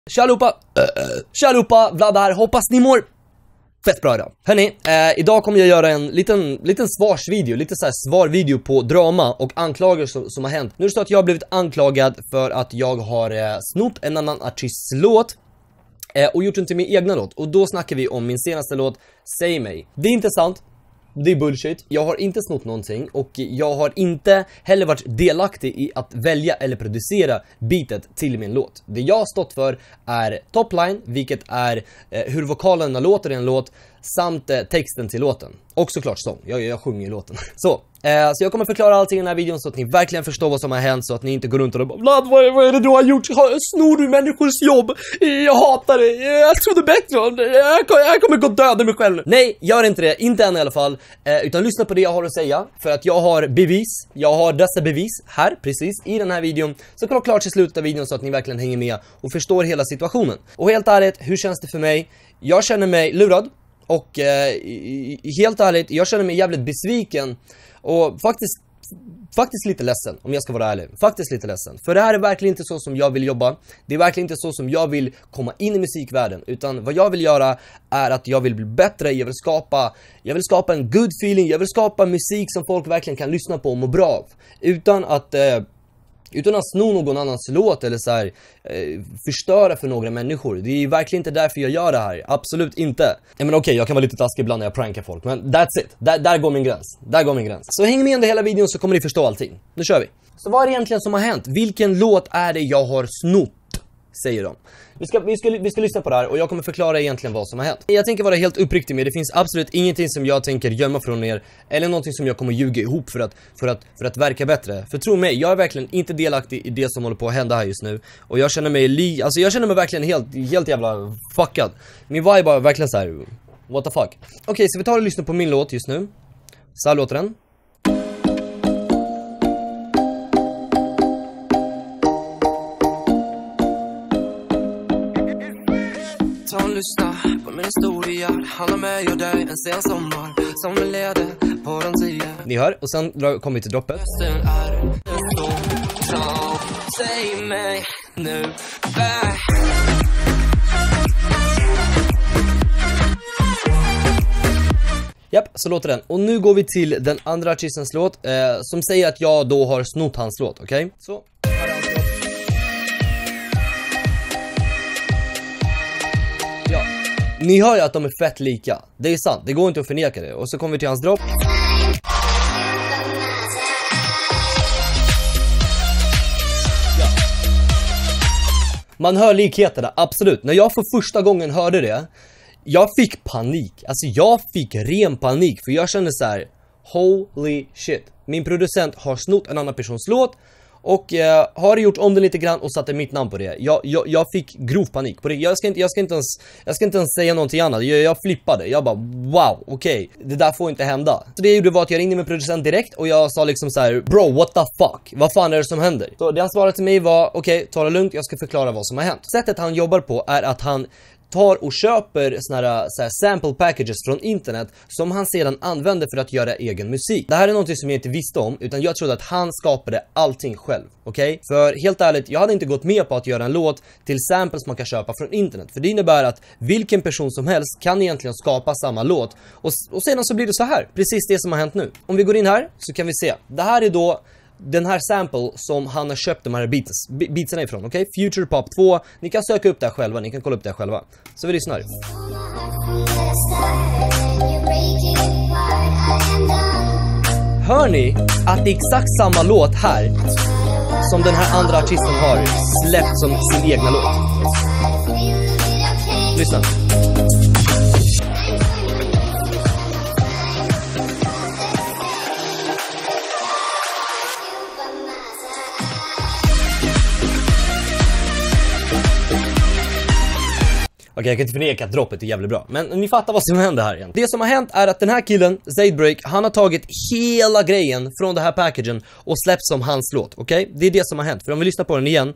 Tja allihopa, Vlad här, hoppas ni mår fett bra idag. Hörni, idag kommer jag göra en liten svarsvideo, lite så här svarvideo på drama och anklagelser som har hänt. Nu är det så att jag har blivit anklagad för att jag har snott en annan artists låt och gjort den till min egna låt. Och då snackar vi om min senaste låt, Säg mig. Det är inte sant. Det är bullshit. Jag har inte snott någonting och jag har inte heller varit delaktig i att välja eller producera beatet till min låt. Det jag har stått för är topline, vilket är hur vokalerna låter i en låt, samt texten till låten. Och såklart sång, jag sjunger i låten. Så jag kommer förklara allting i den här videon så att ni verkligen förstår vad som har hänt, så att ni inte går runt och bara Vlad, vad är det du har gjort? Snor du människors jobb? Jag hatar det, jag trodde bättre om det. Jag kommer gå döda mig själv. Nej, gör inte det, inte än i alla fall, utan lyssna på det jag har att säga. För att jag har bevis, jag har dessa bevis här, precis i den här videon. Så kolla klart till slutet av videon så att ni verkligen hänger med och förstår hela situationen. Och helt ärligt, hur känns det för mig? Jag känner mig lurad. Och helt ärligt, jag känner mig jävligt besviken och faktiskt lite ledsen, om jag ska vara ärlig. Faktiskt lite ledsen. För det här är verkligen inte så som jag vill jobba. Det är verkligen inte så som jag vill komma in i musikvärlden. Utan vad jag vill göra är att jag vill bli bättre. Jag vill skapa en good feeling. Jag vill skapa musik som folk verkligen kan lyssna på och må bra av. Utan att sno någon annans låt eller så här, förstöra för några människor. Det är verkligen inte därför jag gör det här. Absolut inte. Men okej, jag kan vara lite taskig ibland när jag prankar folk. Men that's it. Där går min gräns. Där går min gräns. Så häng med under hela videon så kommer ni förstå allting. Nu kör vi. Så vad är det egentligen som har hänt? Vilken låt är det jag har snott? Säger de. Vi ska lyssna på det här och jag kommer förklara egentligen vad som har hänt. Jag tänker vara helt uppriktig med, det finns absolut ingenting som jag tänker gömma från er eller någonting som jag kommer ljuga ihop för att verka bättre. För tro mig, jag är verkligen inte delaktig i det som håller på att hända här just nu. Och jag känner mig verkligen helt jävla fuckad. Min vibe är verkligen så här, what the fuck. Okej, så vi tar och lyssnar på min låt just nu. Så här låter den. Ta och lyssna på min historia. Han har mig och dig en sen sommar som vi leder på de 10. Ni hör, och sen kommer vi till droppet. Rösten är så bra. Säg mig nu. Japp, så låter den. Och nu går vi till den andra artistens låt som säger att jag då har snott hans låt, okej? Så. Ja. Ni hör ju att de är fett lika. Det är sant, det går inte att förneka det. Och så kommer vi till hans dropp. Ja. Man hör likheterna, absolut. När jag för första gången hörde det, jag fick panik. Alltså jag fick ren panik. För jag kände så här: holy shit. Min producent har snott en annan persons låt och har gjort om den lite grann och satte mitt namn på det. Jag fick grov panik på det. Jag ska inte ens säga någonting annat. Jag flippade. Jag bara wow, okej. Det där får inte hända. Så det jag gjorde var att jag ringde min producent direkt och jag sa liksom så här: bro, what the fuck? Vad fan är det som händer? Så det han svarade till mig var: okej, ta det lugnt, jag ska förklara vad som har hänt. Sättet han jobbar på är att han tar och köper såna här sample packages från internet som han sedan använder för att göra egen musik. Det här är någonting som jag inte visste om, utan jag trodde att han skapade allting själv, okej? För helt ärligt, jag hade inte gått med på att göra en låt till samples man kan köpa från internet. För det innebär att vilken person som helst kan egentligen skapa samma låt. Och sedan så blir det så här, precis det som har hänt nu. Om vi går in här så kan vi se. Det här är då den här sample som han har köpt de här beatsarna ifrån, okej? Future Pop 2. Ni kan söka upp det här själva, ni kan kolla upp det här själva. Så vi lyssnar. Hör ni att det är exakt samma låt här som den här andra artisten har släppt som sin egna låt? Lyssna. Okej, jag kan inte förneka att droppet är jävligt bra. Men ni fattar vad som händer här igen. Det som har hänt är att den här killen, Zaidbreak, han har tagit hela grejen från den här packagen och släppt som hans låt, okej? Det är det som har hänt. För om vi lyssnar på den igen.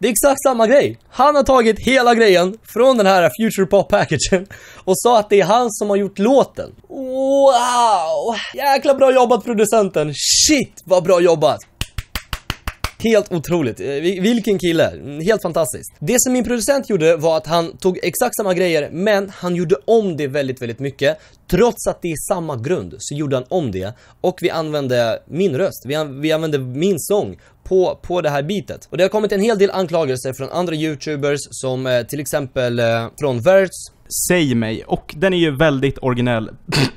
Det är exakt samma grej. Han har tagit hela grejen från den här Future Pop packagen och sa att det är han som har gjort låten. Wow! Jäkla bra jobbat producenten. Shit, vad bra jobbat. Helt otroligt. Vilken kille. Helt fantastiskt. Det som min producent gjorde var att han tog exakt samma grejer, men han gjorde om det väldigt, väldigt mycket. Trots att det är samma grund så gjorde han om det. Och vi använde min röst. Vi använde min sång på det här beatet. Och det har kommit en hel del anklagelser från andra YouTubers, som till exempel från Verts. Säg mig. Och den är ju väldigt originell.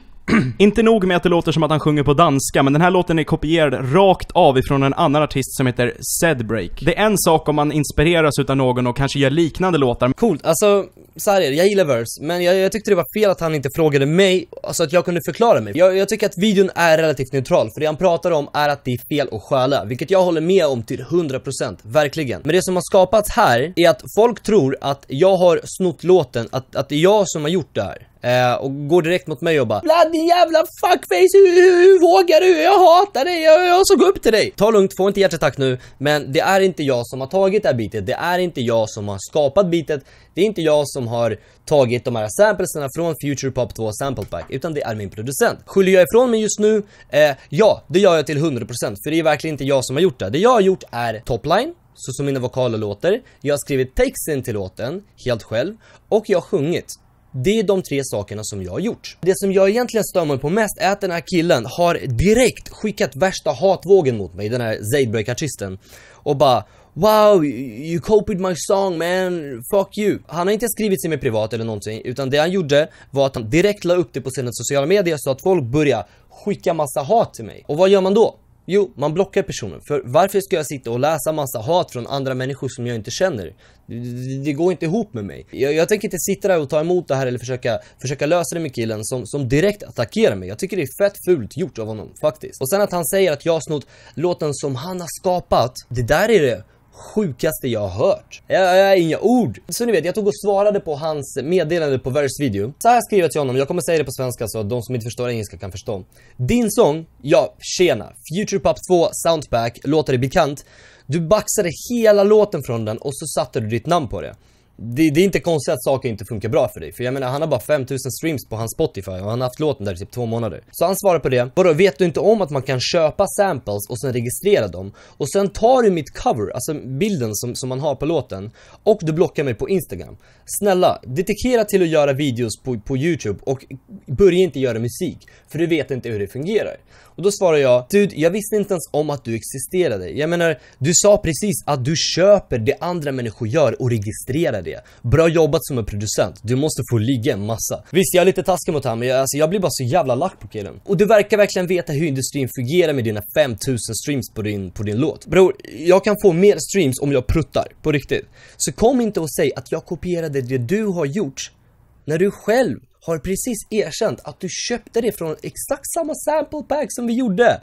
Inte nog med att det låter som att han sjunger på danska, men den här låten är kopierad rakt av ifrån en annan artist som heter Zedbreak. Det är en sak om man inspireras utav någon och kanske gör liknande låtar. Coolt, alltså så här är det, jag gillar Verse, men jag tyckte det var fel att han inte frågade mig, alltså att jag kunde förklara mig. Jag tycker att videon är relativt neutral, för det han pratar om är att det är fel att stjäla, vilket jag håller med om till 100%, verkligen. Men det som har skapats här är att folk tror att jag har snott låten, att det är jag som har gjort det här. Och går direkt mot mig och bara "Blad, din jävla fuckface, hur vågar du? Jag hatar dig, jag såg upp till dig." Ta lugnt, få inte hjärtattack nu. Men det är inte jag som har tagit det här beatet. Det är inte jag som har skapat beatet. Det är inte jag som har tagit de här samplesarna från Future Pop 2 Sample Pack, utan det är min producent. Skyller jag ifrån mig just nu? Ja, det gör jag till 100%, för det är verkligen inte jag som har gjort det. Det jag har gjort är topline, så som mina vokaler låter. Jag har skrivit texten till låten helt själv, och jag har sjungit. Det är de 3 sakerna som jag har gjort. Det som jag egentligen stör mig på mest är att den här killen har direkt skickat värsta hatvågen mot mig, den här Zedbreak-artisten, och bara "Wow, you copied my song man, fuck you." Han har inte skrivit sig med privat eller någonting, utan det han gjorde var att han direkt la upp det på sina sociala medier så att folk börjar skicka massa hat till mig. Och vad gör man då? Jo, man blockar personen. För varför ska jag sitta och läsa massa hat från andra människor som jag inte känner? Det går inte ihop med mig. Jag tänker inte sitta där och ta emot det här eller försöka lösa det med killen som direkt attackerar mig. Jag tycker det är fett fult gjort av honom, faktiskt. Och sen att han säger att jag har snott låten som han har skapat. Det där är det sjukaste jag har hört. Jag har inga ord. Så ni vet, jag tog och svarade på hans meddelande på Verse-video. Så här har jag skrivit till honom, jag kommer säga det på svenska så att de som inte förstår engelska kan förstå. Din sång, ja, tjena. Future Pop 2 Soundpack, låter det bekant. Du baxade hela låten från den och så satte du ditt namn på det. Det är inte konstigt att saker inte funkar bra för dig. För jag menar, han har bara 5000 streams på hans Spotify och han har haft låten där i typ 2 månader. Så han svarar på det. Vadå, vet du inte om att man kan köpa samples och sen registrera dem? Och sen tar du mitt cover, alltså bilden som man har på låten, och du blockar mig på Instagram. Snälla, dedikera till att göra videos på YouTube och börja inte göra musik, för du vet inte hur det fungerar. Och då svarar jag, dude, jag visste inte ens om att du existerade. Jag menar, du sa precis att du köper det andra människor gör och registrerar det. Bra jobbat som en producent, du måste få ligga en massa. Visst, jag är lite taskig mot han, men jag blir bara så jävla lack på killen. Och du verkar verkligen veta hur industrin fungerar med dina 5000 streams på din låt. Bror, jag kan få mer streams om jag pruttar, på riktigt. Så kom inte och säg att jag kopierade det du har gjort, när du själv har precis erkänt att du köpte det från exakt samma sample pack som vi gjorde.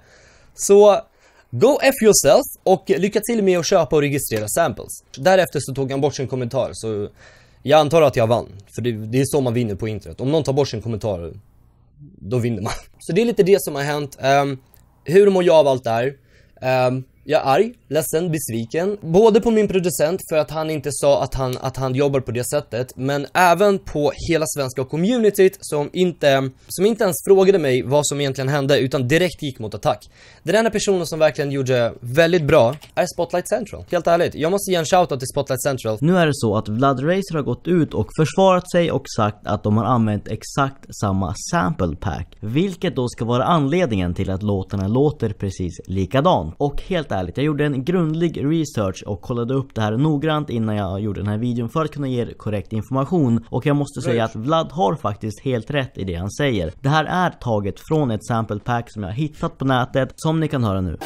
Så go F yourself och lycka till med att köpa och registrera samples. Därefter så tog han bort sin kommentar, så jag antar att jag vann. För det är så man vinner på internet. Om någon tar bort sin kommentar, då vinner man. Så det är lite det som har hänt. Hur mår jag av allt det här? Jag är arg, ledsen, besviken. Både på min producent för att han inte sa att han jobbar på det sättet, men även på hela svenska communityt som inte ens frågade mig vad som egentligen hände, utan direkt gick mot attack. Den enda personen som verkligen gjorde väldigt bra är Spotlight Central. Helt ärligt, jag måste ge en shoutout till Spotlight Central. Nu är det så att Vlad Racer har gått ut och försvarat sig och sagt att de har använt exakt samma sample pack, vilket då ska vara anledningen till att låtarna låter precis likadant. Och helt ärligt, jag gjorde en grundlig research och kollade upp det här noggrant innan jag gjorde den här videon för att kunna ge korrekt information, och jag måste säga att Vlad har faktiskt helt rätt i det han säger. Det här är taget från ett sample pack som jag har hittat på nätet, som ni kan höra nu.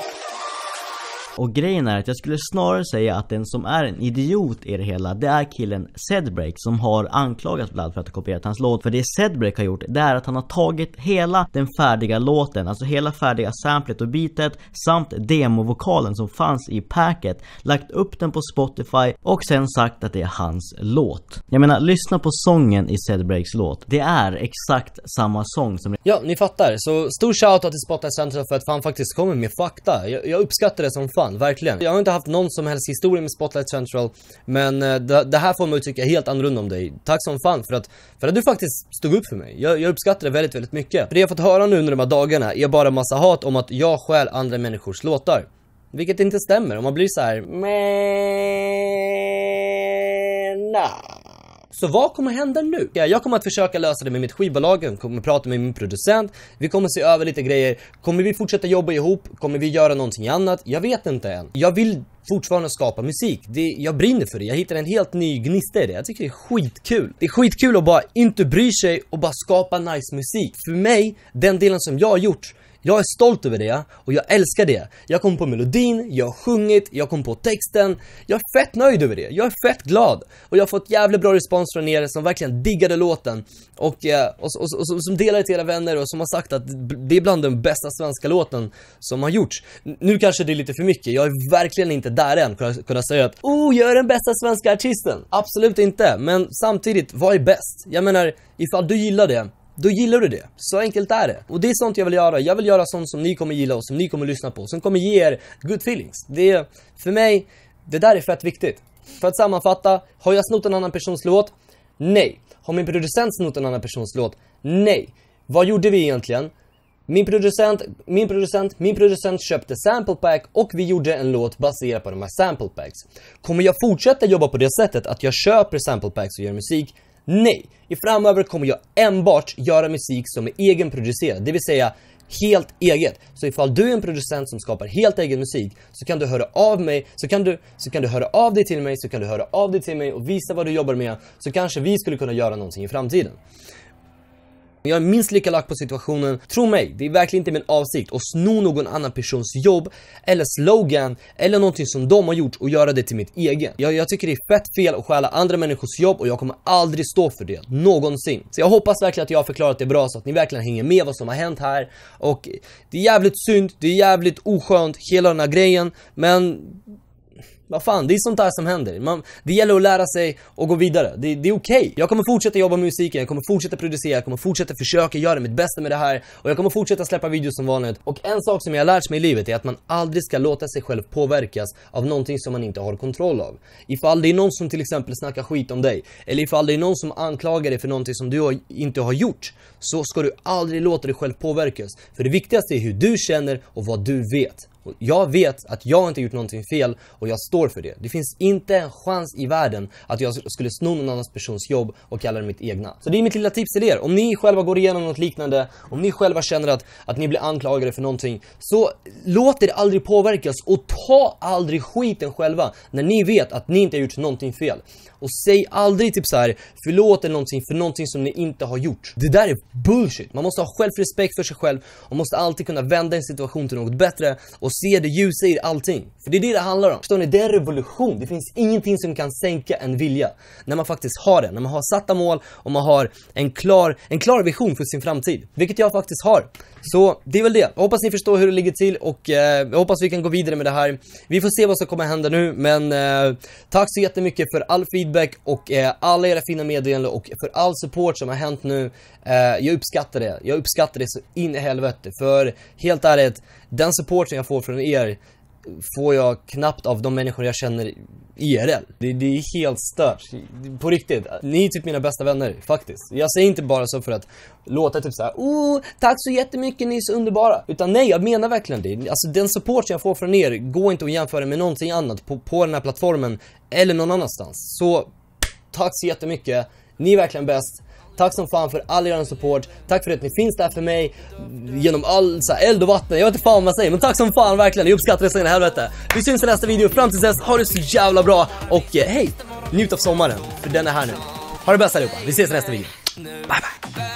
Och grejen är att jag skulle snarare säga att den som är en idiot i det hela, det är killen Zedbreak, som har anklagat Vlad för att ha kopierat hans låt. För det Zedbreak har gjort, det är att han har tagit hela den färdiga låten, alltså hela färdiga samplet och beatet samt demovokalen som fanns i packet, lagt upp den på Spotify och sen sagt att det är hans låt. Jag menar, lyssna på sången i Zedbreaks låt. Det är exakt samma sång som... Ja, ni fattar. Så stor shoutout till Spotlight Central för att han faktiskt kommer med fakta. Jag uppskattar det som fan. fan, verkligen. Jag har inte haft någon som helst historia med Spotlight Central, men det här får mig att tycka helt annorlunda om dig. Tack som fan för att du faktiskt stod upp för mig. Jag uppskattar det väldigt, väldigt mycket. För det jag fått höra nu under de här dagarna är bara massa hat om att jag stjäl andra människors låtar. Vilket inte stämmer, om man blir så här. Så vad kommer hända nu? Jag kommer att försöka lösa det med mitt skivbolag, jag kommer prata med min producent, vi kommer se över lite grejer. Kommer vi fortsätta jobba ihop? Kommer vi göra någonting annat? Jag vet inte än. Jag vill fortfarande skapa musik. Jag brinner för det. Jag hittar en helt ny gnista i det. Jag tycker det är skitkul. Det är skitkul att bara inte bry sig och bara skapa nice musik. För mig, den delen som jag har gjort, jag är stolt över det och jag älskar det. Jag kom på melodin, jag har sjungit, jag kom på texten. Jag är fett nöjd över det. Jag är fett glad. Och jag har fått jävligt bra respons från er som verkligen diggade låten. Och som delar det till era vänner och som har sagt att det är bland den bästa svenska låten som har gjorts. Nu kanske det är lite för mycket. Jag är verkligen inte där än kunna säga att jag är den bästa svenska artisten. Absolut inte. Men samtidigt, vad är bäst? Jag menar, ifall du gillar det, då gillar du det. Så enkelt är det. Och det är sånt jag vill göra. Jag vill göra sånt som ni kommer gilla och som ni kommer lyssna på. Som kommer ge er good feelings. För mig, det där är fett viktigt. För att sammanfatta, har jag snott en annan persons låt? Nej. Har min producent snott en annan persons låt? Nej. Vad gjorde vi egentligen? Min producent köpte sample pack och vi gjorde en låt baserad på de här sample packs. Kommer jag fortsätta jobba på det sättet att jag köper sample packs och gör musik? Nej, i framöver kommer jag enbart göra musik som är egenproducerad, det vill säga helt eget. Så ifall du är en producent som skapar helt egen musik, så kan du höra av mig, så kan du höra av dig till mig, så kan du höra av dig till mig och visa vad du jobbar med, så kanske vi skulle kunna göra någonting i framtiden. Jag är minst lika lack på situationen. Tro mig, det är verkligen inte min avsikt att sno någon annan persons jobb eller slogan eller någonting som de har gjort och göra det till mitt egen. Jag tycker det är fett fel att stjäla andra människors jobb och jag kommer aldrig stå för det, någonsin. Så jag hoppas verkligen att jag har förklarat det bra så att ni verkligen hänger med vad som har hänt här. Och det är jävligt synd, det är jävligt oskönt, hela den här grejen, men vad fan, det är sånt där som händer. Det gäller att lära sig och gå vidare. Det är okej. Jag kommer fortsätta jobba med musiken, jag kommer fortsätta producera, jag kommer fortsätta försöka göra mitt bästa med det här. Och jag kommer fortsätta släppa videos som vanligt. Och en sak som jag har lärt mig i livet är att man aldrig ska låta sig själv påverkas av någonting som man inte har kontroll av. Ifall det är någon som till exempel snackar skit om dig, eller ifall det är någon som anklagar dig för någonting som du inte har gjort, så ska du aldrig låta dig själv påverkas. För det viktigaste är hur du känner och vad du vet. Och jag vet att jag inte gjort någonting fel och jag står för det. Det finns inte en chans i världen att jag skulle sno någon annans persons jobb och kalla det mitt egna. Så det är mitt lilla tips till er. Om ni själva går igenom något liknande, om ni själva känner att ni blir anklagade för någonting, så låt er aldrig påverkas och ta aldrig skiten själva när ni vet att ni inte har gjort någonting fel. Och säg aldrig typ så här, förlåt eller någonting för någonting som ni inte har gjort. Det där är bullshit. Man måste ha självrespekt för sig själv och måste alltid kunna vända en situation till något bättre och se det ljusa i allting. För det är det handlar om. Förstår ni? Det är revolution. Det finns ingenting som kan sänka en vilja. När man faktiskt har det. När man har satta mål och man har en klar vision för sin framtid. Vilket jag faktiskt har. Så det är väl det. Jag hoppas ni förstår hur det ligger till och jag hoppas vi kan gå vidare med det här. Vi får se vad som kommer hända nu, men tack så jättemycket för all feedback och alla era fina meddelanden och för all support som har hänt nu. Jag uppskattar det. Jag uppskattar det så in i helvete. För helt ärligt, den supporten jag får från er får jag knappt av de människor jag känner IRL. Det är helt stört. På riktigt. Ni är typ mina bästa vänner, faktiskt. Jag säger inte bara så för att låta typ såhär, tack så jättemycket, ni är så underbara. Utan nej, jag menar verkligen det. Alltså den support jag får från er går inte att jämföra med någonting annat på den här plattformen eller någon annanstans. Så tack så jättemycket. Ni är verkligen bäst. Tack som fan för all er support. Tack för att ni finns där för mig genom all så här, eld och vatten. Jag vet inte fan vad man säger, men tack som fan verkligen. Jag uppskattar det så in i helvete. Vi syns i nästa video. Fram till dess, ha det så jävla bra. Och hej, njut av sommaren, för den är här nu. Ha det bäst allihopa. Vi ses i nästa video. Bye bye.